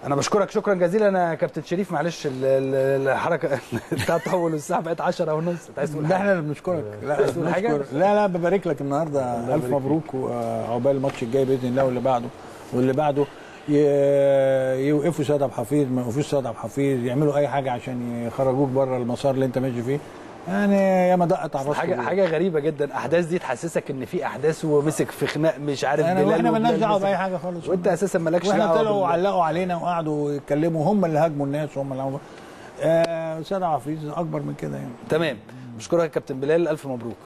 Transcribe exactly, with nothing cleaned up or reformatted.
انا بشكرك شكرا جزيلا يا كابتن شريف. معلش الحركه التطول الساعه بقت عشرة ونص. انت عايز تقول حاجه؟ احنا اللي بنشكرك. لا عايز تقول حاجه؟ لا لا ببارك لك النهارده، الف مبروك وعقبال الماتش الجاي باذن الله واللي بعده واللي بعده. يوقفوا سيد عبد الحفيظ، ما يوقفوش سيد عبد الحفيظ، يعملوا اي حاجه عشان يخرجوك بره المسار اللي انت ماشي فيه. يعني يا ما دقت على حاجه راسك. حاجه غريبه جدا. الاحداث دي تحسسك ان في احداث ومسك في خناق مش عارف انا بلال. احنا مالناش دعوه باي حاجه خالص، وانت اساسا مالكش دعوه. واحنا طلعوا وعلقوا علينا وقعدوا يتكلموا، هم اللي هاجموا الناس وهم اللي آه سيد عبد الحفيظ اكبر من كده يعني. تمام. بشكرك يا كابتن بلال، الف مبروك.